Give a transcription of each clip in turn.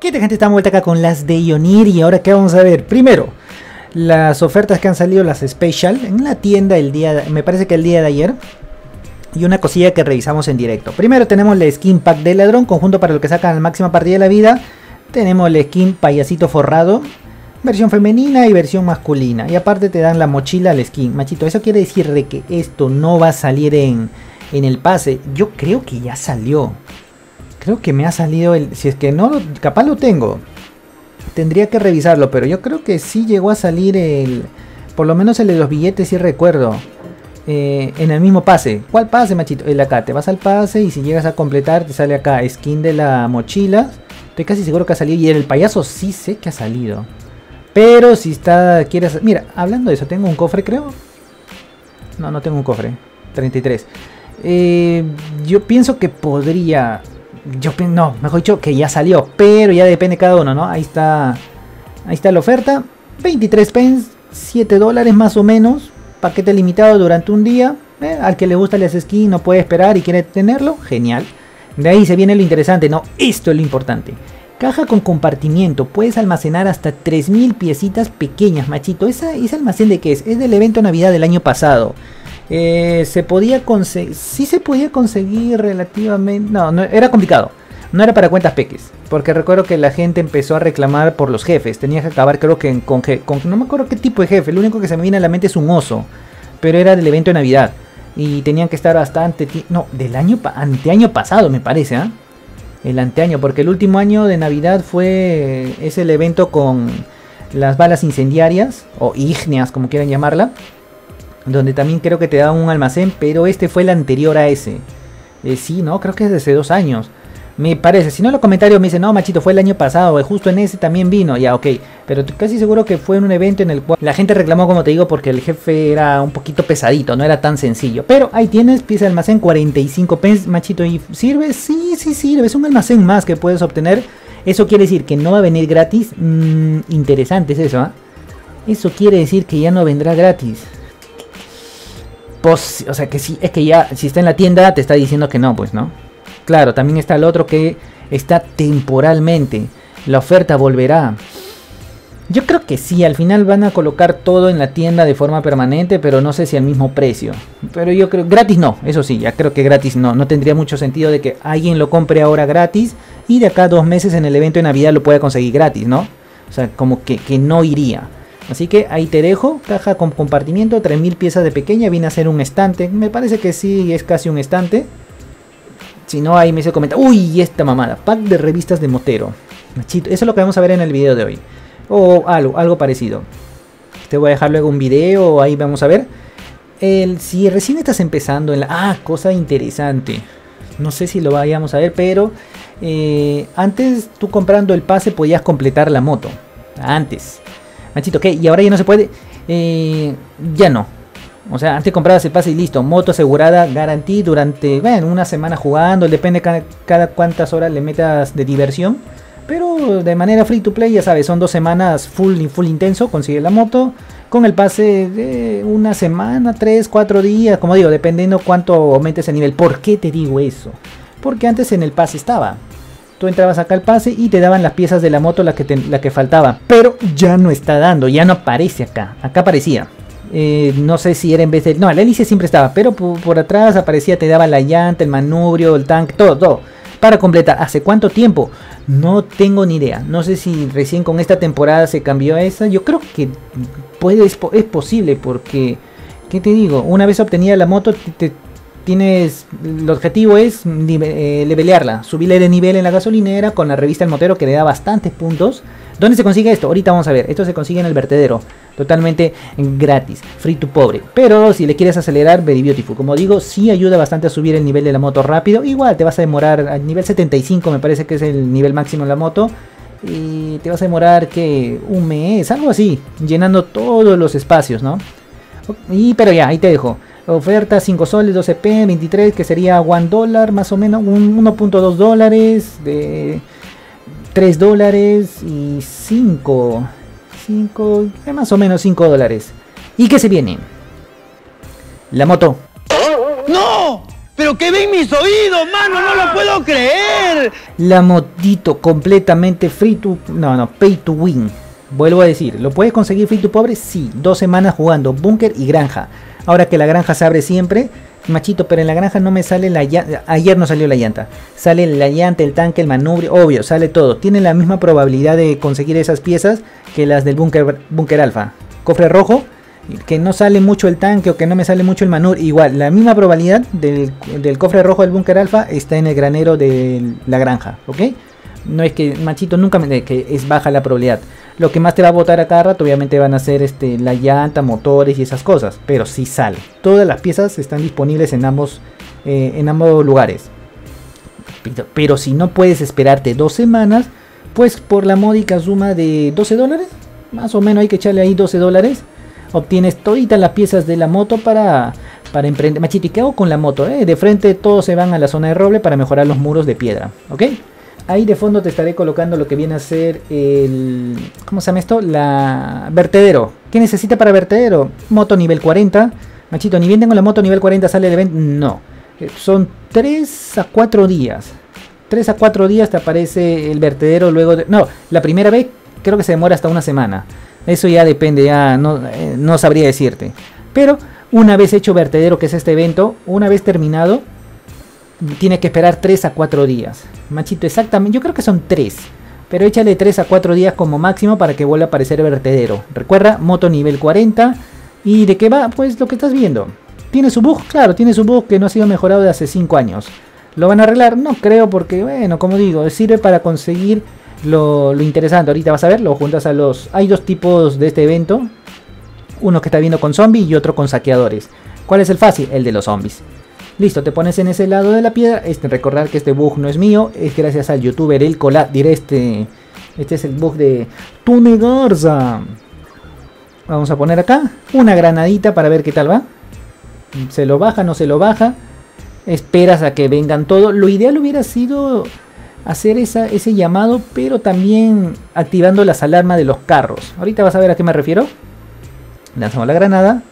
¿Qué tal, gente? Estamos vuelta acá con las de Ionir. Y ahora, ¿qué vamos a ver? Primero, las ofertas que han salido, las Special, en la tienda me parece que el día de ayer. Y una cosilla que revisamos en directo. Primero tenemos la skin pack de ladrón, conjunto para lo que sacan la máxima partida de la vida. Tenemos la skin payasito forrado, versión femenina y versión masculina. Y aparte te dan la mochila al skin. Machito, eso quiere decir de que esto no va a salir en el pase. Yo creo que ya salió. Creo que me ha salido el... Si es que no, capaz lo tengo. Tendría que revisarlo, pero yo creo que sí llegó a salir el... Por lo menos el de los billetes, sí recuerdo. En el mismo pase. ¿Cuál pase, machito? El acá, te vas al pase y si llegas a completar te sale acá skin de la mochila. Estoy casi seguro que ha salido. Y el payaso sí sé que ha salido. Pero si está... quieres... Mira, hablando de eso, tengo un cofre, creo. No tengo un cofre. 33. Yo pienso que podría... No, mejor dicho que ya salió. Pero ya depende cada uno, ¿no? Ahí está la oferta. 23 pence, $7 más o menos. Paquete limitado durante un día. Al que le gusta el skin no puede esperar y quiere tenerlo, genial. De ahí se viene lo interesante, ¿no? Esto es lo importante. Caja con compartimiento. Puedes almacenar hasta 3000 piecitas pequeñas, machito. ¿Ese almacén de qué es? Es del evento Navidad del año pasado. Se podía conseguir. Sí se podía conseguir relativamente. No, era complicado. No era para cuentas peques. Porque recuerdo que la gente empezó a reclamar por los jefes. Tenía que acabar, creo que con no me acuerdo qué tipo de jefe. Lo único que se me viene a la mente es un oso. Pero era del evento de Navidad. Y tenían que estar bastante. No, del anteaño pasado, me parece, ¿eh? El anteaño. Porque el último año de Navidad es el evento con las balas incendiarias. O ígneas, como quieran llamarla. Donde también creo que te da un almacén. Pero este fue el anterior a ese. Sí, no, creo que es de hace 2 años. Me parece, si no en los comentarios me dicen, no, machito, fue el año pasado, justo en ese también vino, ya, ok. Pero casi seguro que fue en un evento en el cual la gente reclamó, como te digo, porque el jefe era un poquito pesadito, no era tan sencillo. Pero ahí tienes, pieza de almacén, 45 pence, machito, ¿y sirve? Sí, sirve, es un almacén más que puedes obtener. Eso quiere decir que no va a venir gratis. Interesante es eso, ¿eh? Eso quiere decir que ya no vendrá gratis. Pues, o sea que sí, es que ya, si está en la tienda, te está diciendo que no, pues, ¿no? Claro, también está el otro que está temporalmente. La oferta volverá. Yo creo que sí, al final van a colocar todo en la tienda de forma permanente, pero no sé si al mismo precio. Pero yo creo, gratis no, eso sí, ya creo que gratis no tendría mucho sentido de que alguien lo compre ahora gratis y de acá a 2 meses en el evento de Navidad lo pueda conseguir gratis, ¿no? O sea, como que no iría. Así que ahí te dejo, caja con compartimiento, 3000 piezas de pequeña, viene a ser un estante. Me parece que sí, es casi un estante. Si no, ahí me se comenta. Uy, esta mamada. Pack de revistas de motero. Machito, eso es lo que vamos a ver en el video de hoy. O algo parecido. Te voy a dejar luego un video. Ahí vamos a ver. Si recién estás empezando en la... cosa interesante. No sé si lo vayamos a ver, pero... antes tú comprando el pase podías completar la moto. Antes. Machito, ¿qué? Y ahora ya no se puede. Ya no. O sea, antes comprabas el pase y listo, moto asegurada, garantía durante, una semana jugando, depende cada cuántas horas le metas de diversión. Pero de manera free to play, ya sabes, son 2 semanas full intenso, consigue la moto. Con el pase de 1 semana, 3, 4 días, como digo, dependiendo cuánto aumentes el nivel. ¿Por qué te digo eso? Porque antes en el pase estaba. Tú entrabas acá al pase y te daban las piezas de la moto, la que faltaba. Pero ya no está dando, ya no aparece acá. Acá aparecía. No sé si era en vez de... No, la hélice siempre estaba, pero por atrás aparecía, te daba la llanta, el manubrio, el tanque, todo. Para completar. ¿Hace cuánto tiempo? No tengo ni idea. No sé si recién con esta temporada se cambió a esa. Yo creo que es posible porque... ¿Qué te digo? Una vez obtenida la moto, el objetivo es levelearla, subirle de nivel en la gasolinera con la revista El Motero que le da bastantes puntos. ¿Dónde se consigue esto? Ahorita vamos a ver. Esto se consigue en el vertedero, totalmente gratis, free to pobre. Pero si le quieres acelerar, Very Beautiful. Como digo, sí ayuda bastante a subir el nivel de la moto rápido. Igual te vas a demorar, al nivel 75 me parece que es el nivel máximo en la moto. Y te vas a demorar que 1 mes, algo así, llenando todos los espacios, ¿no? Pero ya, ahí te dejo. Oferta 5 soles, 12 p, 23, que sería $1 más o menos, 1.2 dólares, de $3 y 5, más o menos $5. ¿Y qué se viene? La moto. ¡No! pero que ven mis oídos, mano, no lo puedo creer. La motito completamente free to... No, pay to win. Vuelvo a decir, ¿lo puedes conseguir free to pobre? Sí, 2 semanas jugando búnker y granja. Ahora que la granja se abre siempre, machito, pero en la granja no me sale la llanta. Ayer no salió la llanta. Sale la llanta, el tanque, el manubrio, obvio, sale todo. Tiene la misma probabilidad de conseguir esas piezas que las del búnker alfa. Cofre rojo, que no sale mucho el tanque o que no me sale mucho el manubrio. Igual, la misma probabilidad del cofre rojo del búnker alfa está en el granero de la granja, ¿ok? No es que, machito, nunca me que es baja la probabilidad. Lo que más te va a botar a cada rato obviamente van a ser la llanta, motores y esas cosas. Pero sí sale. Todas las piezas están disponibles en ambos lugares. Pero si no puedes esperarte 2 semanas, pues por la módica suma de $12, más o menos hay que echarle ahí $12, obtienes toditas las piezas de la moto para emprender. Machito, ¿y qué hago con la moto? De frente todos se van a la zona de roble para mejorar los muros de piedra, ¿ok? Ahí de fondo te estaré colocando lo que viene a ser el... ¿Cómo se llama esto? La vertedero. ¿Qué necesita para vertedero? Moto nivel 40. Machito, ni bien tengo la moto nivel 40 sale el evento. No. Son 3 a 4 días. 3 a 4 días te aparece el vertedero luego de... No, la primera vez creo que se demora hasta 1 semana. Eso ya depende, ya no sabría decirte. Pero una vez hecho vertedero, que es este evento, una vez terminado, tiene que esperar 3 a 4 días. Machito, exactamente, yo creo que son 3. Pero échale 3 a 4 días como máximo para que vuelva a aparecer vertedero. Recuerda, moto nivel 40. ¿Y de qué va? Pues lo que estás viendo. ¿Tiene su bug? Claro, tiene su bug que no ha sido mejorado de hace 5 años. ¿Lo van a arreglar? No creo porque, bueno, como digo, sirve para conseguir lo interesante. Ahorita vas a ver, lo juntas a los... Hay 2 tipos de este evento. Uno que está viendo con zombies y otro con saqueadores. ¿Cuál es el fácil? El de los zombies. Listo, te pones en ese lado de la piedra. Recordar que este bug no es mío, es gracias al youtuber El Colat. Diré este es el bug de Tune Garza. Vamos a poner acá una granadita para ver qué tal va. ¿Se lo baja? ¿No se lo baja? Esperas a que vengan todos. Lo ideal hubiera sido hacer ese llamado, pero también activando las alarmas de los carros. Ahorita vas a ver a qué me refiero. Lanzamos la granada.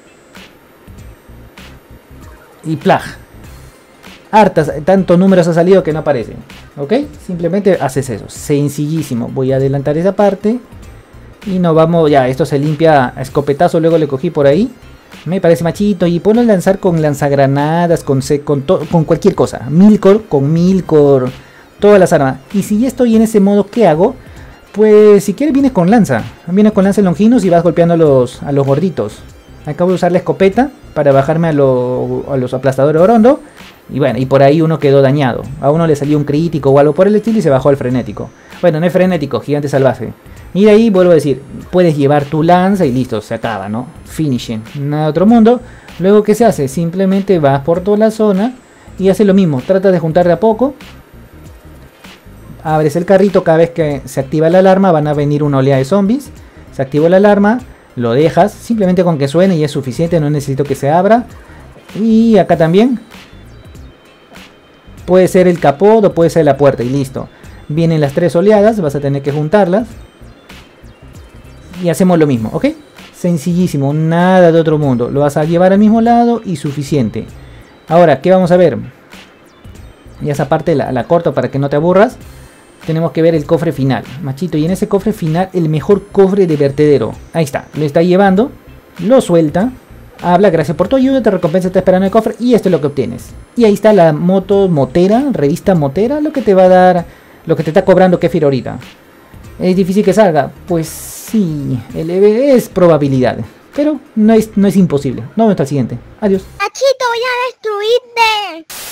Y plag. Hartas, tantos números ha salido que no aparecen. ¿Ok? Simplemente haces eso. Sencillísimo. Voy a adelantar esa parte. Y nos vamos. Ya, esto se limpia a escopetazo. Luego le cogí por ahí. Me parece machito. Y ponlo a lanzar con lanzagranadas. Con cualquier cosa. Milcore, con Milcore. Todas las armas. Y si ya estoy en ese modo, ¿qué hago? Pues si quieres vienes con lanza. Vienes con lanza longinos y vas golpeando a los gorditos. Acabo de usar la escopeta para bajarme a los aplastadores orondo. Y bueno, y por ahí uno quedó dañado. A uno le salió un crítico o algo por el estilo y se bajó al frenético. Bueno, no es frenético, gigante salvaje. Y de ahí vuelvo a decir, puedes llevar tu lanza y listo, se acaba, ¿no? Finishing, nada de otro mundo. Luego, ¿qué se hace? Simplemente vas por toda la zona y haces lo mismo. Trata de juntar de a poco. Abres el carrito, cada vez que se activa la alarma van a venir una oleada de zombies. Se activó la alarma, lo dejas, simplemente con que suene y es suficiente, no necesito que se abra. Y acá también. Puede ser el capot o puede ser la puerta y listo. Vienen las 3 oleadas, vas a tener que juntarlas. Y hacemos lo mismo, ¿ok? Sencillísimo, nada de otro mundo. Lo vas a llevar al mismo lado y suficiente. Ahora, ¿qué vamos a ver? Y esa parte la corto para que no te aburras. Tenemos que ver el cofre final, machito. Y en ese cofre final, el mejor cofre de vertedero. Ahí está, lo está llevando. Lo suelta. Habla, gracias por tu ayuda, te recompensa, está esperando el cofre. Y esto es lo que obtienes. Y ahí está la moto motera, revista motera. Lo que te va a dar, lo que te está cobrando Kefir ahorita. ¿Es difícil que salga? Pues sí, es probabilidad. Pero no es imposible. Nos vemos hasta el siguiente. Adiós. Achito, voy a destruirte.